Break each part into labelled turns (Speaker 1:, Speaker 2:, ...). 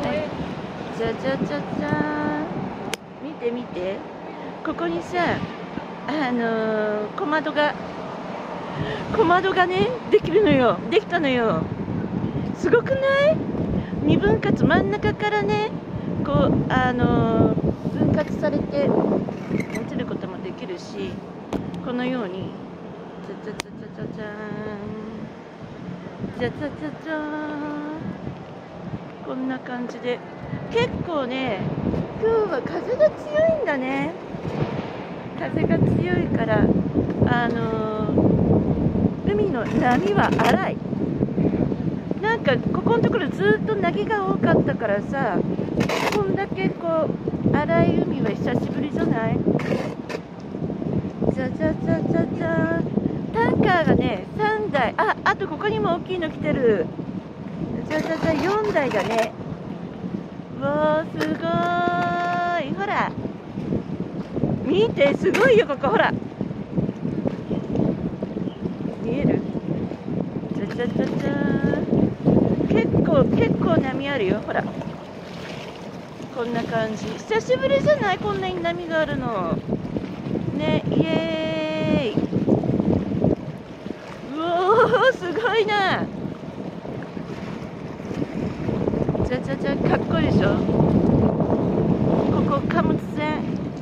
Speaker 1: じゃじゃじゃじゃーん。見て見て。ここにさ、小窓がね、できるのよ。できたのよ。すごくない？二分割、真ん中からね、こう、分割されて、落ちることもできるし、このように、じゃじゃじゃじゃじゃーん。じゃじゃじゃじゃーん。こんな感じで。結構ね、今日は風が強いんだね。風が強いから、海の波は荒い。なんかここのところずっと凪が多かったからさ、こんだけこう荒い海は久しぶりじゃない？じゃじゃじゃじゃじゃー。タンカーがね3台、あとここにも大きいの来てる。じゃじゃじゃ4台だね。わー、すごーい。ほら見て、すごいよここ。ほら見える？じゃじゃじゃじゃー。結構波あるよ。ほらこんな感じ。久しぶりじゃない？こんなに波があるのね。イエーイ。うおー、すごいな。じゃじゃじゃ、かっこいいでしょ。ここ貨物船、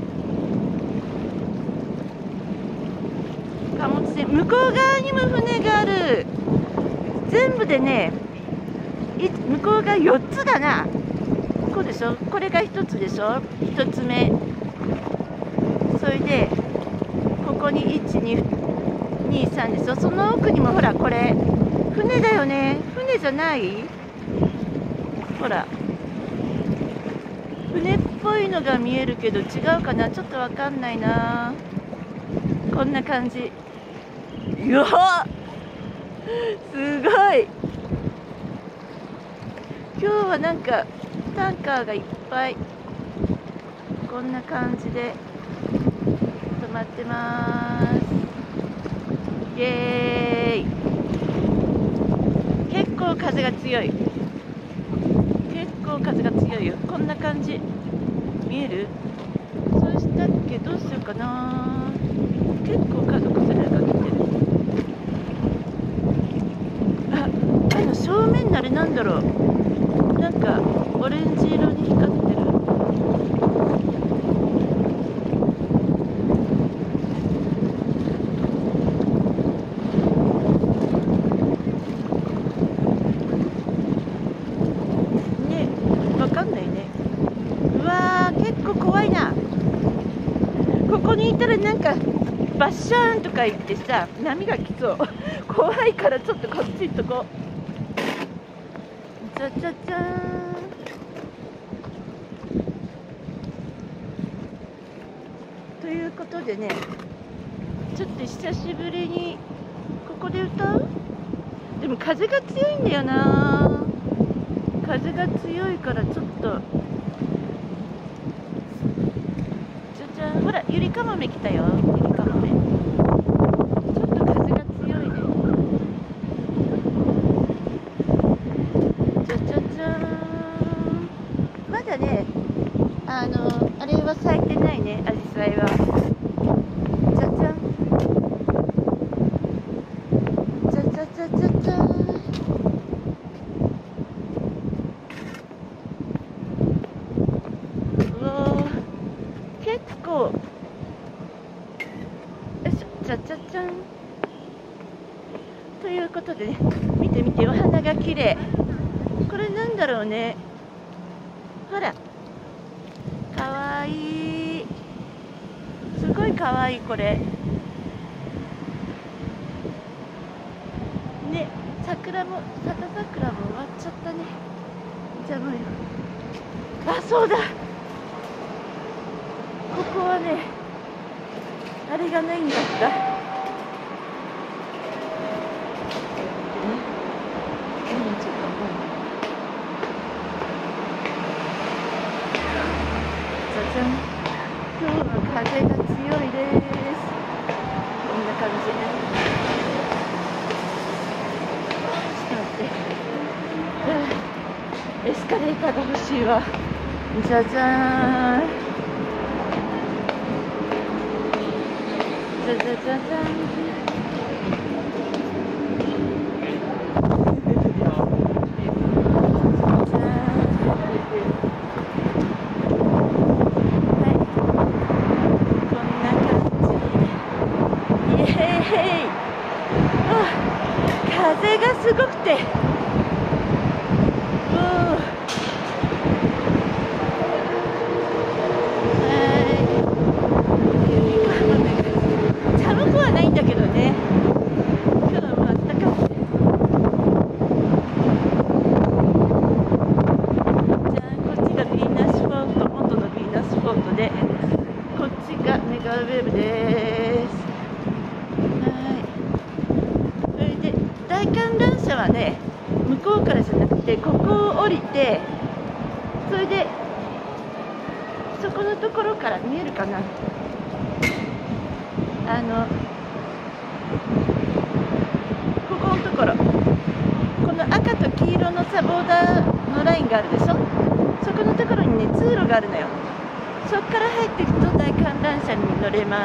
Speaker 1: 向こう側にも船がある。全部でね、向こうが4つだな。こうでしょ。これが1つでしょ。1つ目。それでここに1、2、2、3でしょ。その奥にもほら、これ船だよね。船じゃない？ほら船っぽいのが見えるけど違うかな。ちょっとわかんないな。こんな感じ。うわ、すごい。今日はなんかタンカーがいっぱいこんな感じで止まってます。イエーイ。結構風が強い。よ。こんな感じ。見える？そうしたっけ？どうしようかな。結構家族連れが来てる。正面のあれなんだろう。なんかオレンジ色に光ってる。ね、わかんないね。うわー、結構怖いな。ここにいたらなんかバッシャーンとか言ってさ、波が来そう。怖いからちょっとこっち行っとこう。じゃじゃじゃーん。ということでね、ちょっと久しぶりにここで歌う？でも風が強いんだよな。風が強いからちょっと。じゃじゃん。ほら、ゆりかもめ来たよ。ゆりかもめ。ちょっと風が強いね。じゃじゃじゃーん。まだね、あれは咲いてないね、アジサイは。じゃじゃん。じゃじゃじゃじゃじゃーん。うわー、結構。よいしょ、じゃじゃじゃん。ということでね、見て見て、お花が綺麗。これなんだろうね。ほら、かわいい。すごいかわいい、これ。ね、桜も、笹桜も終わっちゃったね。邪魔よ。あ、そうだ。ここはね、あれがないんだった。じゃじゃん。今日は風が強いです。こんな感じね。ちょっと待って。 エスカレーターが欲しいわ。じゃじゃーん。じゃじゃじゃじゃん。風がすごくて、寒くはないんだけどね。今日はあったかくて。じゃあこっちがヴィーナスフォート、元のヴィーナスフォートで、こっちがメガウェーブです。それで大観覧車はね、向こうからじゃなくてここを降りて、それでそこのところから見えるかな、ここのところ、この赤と黄色のボーダーのラインがあるでしょ。そこのところにね、通路があるのよ。そこから入っていくと大観覧車に乗れます。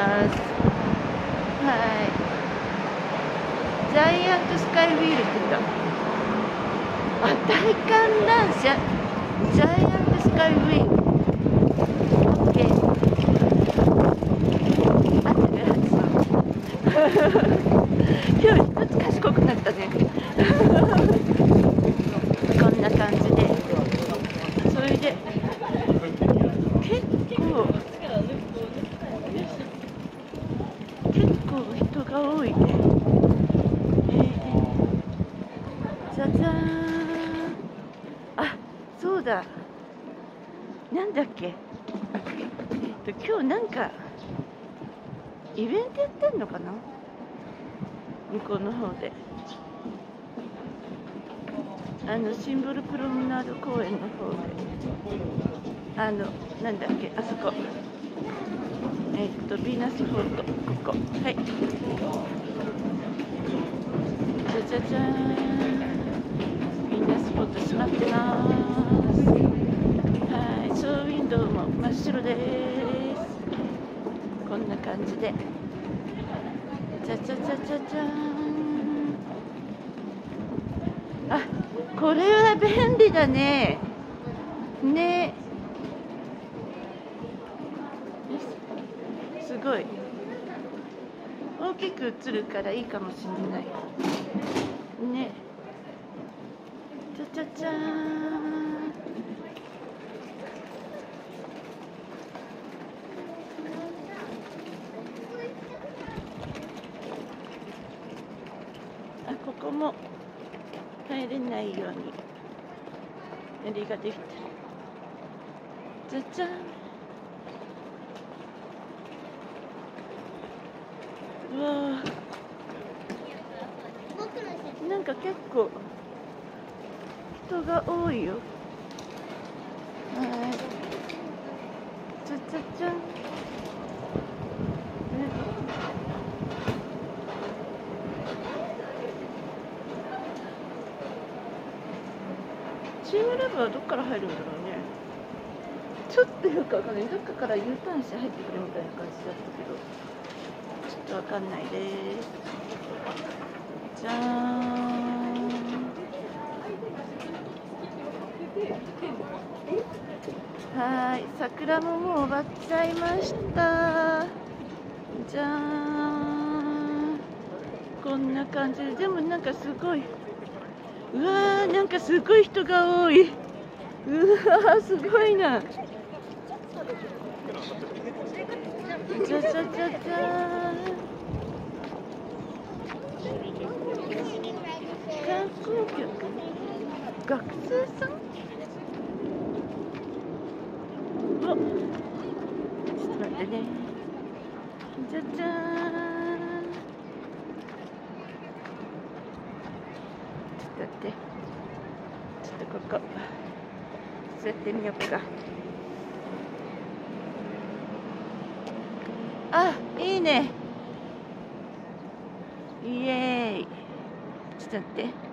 Speaker 1: はい、ジャイアントスカイウィールって言うんだ。あ、大観覧車ジャイアントスカイウィール。オッケー。合ってるはず。今日一つ賢くなったね。こんな感じで。それで結構人が多いね。じゃじゃーん。あ、そうだ。なんだっけ。今日なんかイベントやってんのかな。向こうの方で。シンボルプロムナード公園の方で。なんだっけ、あそこ。ヴィーナスフォート、ここ。はい。じゃじゃじゃーん。ヴィーナスフォート閉まってます。はい、ショーウィンドウも真っ白です。こんな感じで。じゃじゃじゃじゃじゃーん。あ、これは便利だね。ね。すごい大きく映るからいいかもしれないね。ちゃちゃちゃーん。あ、ここも入れないように槍ができてる。じゃじゃん。うわー、なんか結構人が多いよ。はい、ちゃちゃちゃん。チームラブはどっから入るんだろうね。ちょっとよくわかんない。どっかから U ターンして入ってくるみたいな感じだったけど、ちょっとわかんないです。じゃーん。はい、桜ももう終わっちゃいました。じゃーん。こんな感じで、でもなんかすごい、うわー、なんかすごい人が多い。うわー、すごいな。じゃじゃじゃじゃーん。観光客、学生さん。お、ちょっと待ってね。じゃじゃーん。ちょっと待って。ちょっとここ座ってみようか。あ、いいね。イエーイ。ちょっと待って。